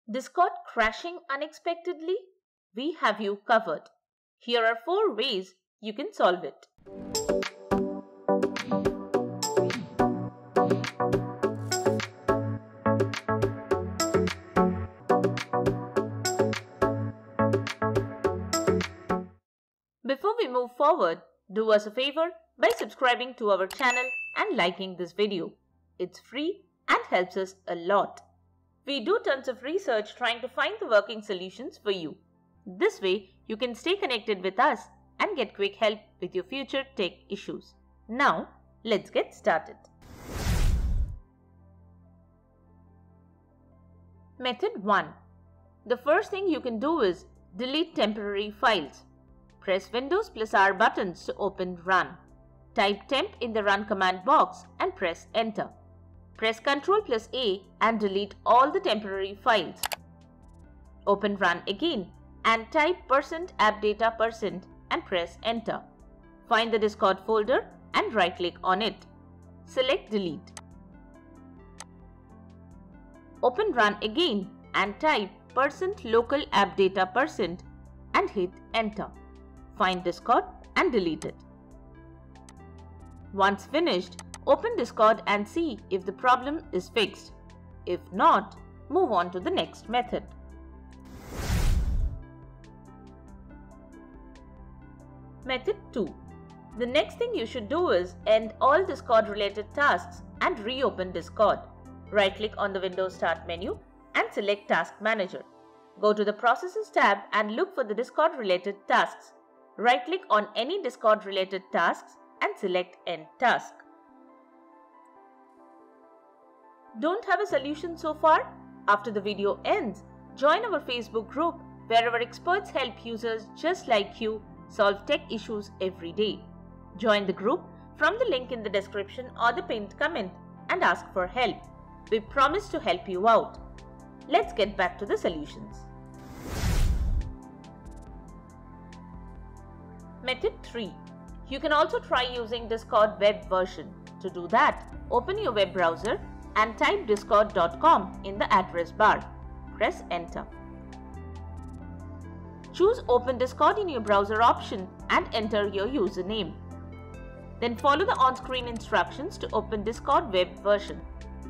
Discord crashing unexpectedly? We have you covered. Here are 4 ways you can solve it. Before we move forward, do us a favor by subscribing to our channel and liking this video. It's free and helps us a lot. We do tons of research trying to find the working solutions for you. This way, you can stay connected with us and get quick help with your future tech issues. Now, let's get started. Method 1. The first thing you can do is delete temporary files. Press Windows plus R buttons to open Run. Type temp in the Run command box and press Enter. Press Ctrl plus A and delete all the temporary files. Open Run again and type %appdata% and press Enter. Find the Discord folder and right-click on it. Select Delete. Open Run again and type %localappdata% and hit Enter. Find Discord and delete it. Once finished, open Discord and see if the problem is fixed. If not, move on to the next method. Method 2. The next thing you should do is end all Discord related tasks and reopen Discord. Right-click on the Windows Start menu and select Task Manager. Go to the Processes tab and look for the Discord related tasks. Right-click on any Discord related tasks and select End Task. Don't have a solution so far? After the video ends, join our Facebook group where our experts help users just like you solve tech issues every day. Join the group from the link in the description or the pinned comment and ask for help. We promise to help you out. Let's get back to the solutions. Method 3. You can also try using Discord web version. To do that, open your web browser and type discord.com in the address bar. Press Enter. Choose Open Discord in your browser option and enter your username. Then follow the on-screen instructions to open Discord web version.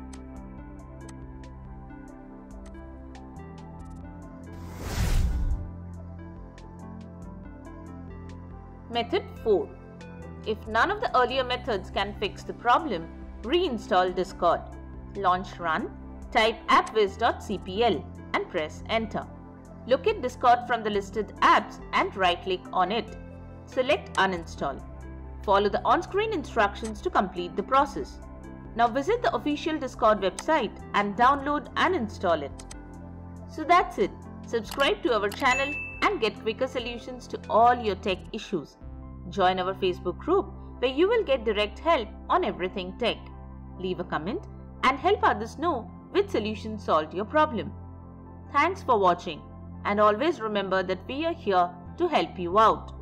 Method 4. If none of the earlier methods can fix the problem, reinstall Discord. Launch Run, type appwiz.cpl and press Enter. Locate Discord from the listed apps and right-click on it. Select Uninstall. Follow the on-screen instructions to complete the process. Now visit the official Discord website and download and install it. So that's it. Subscribe to our channel and get quicker solutions to all your tech issues. Join our Facebook group where you will get direct help on everything tech. Leave a comment and help others know which solution solved your problem. Thanks for watching and always remember that we are here to help you out.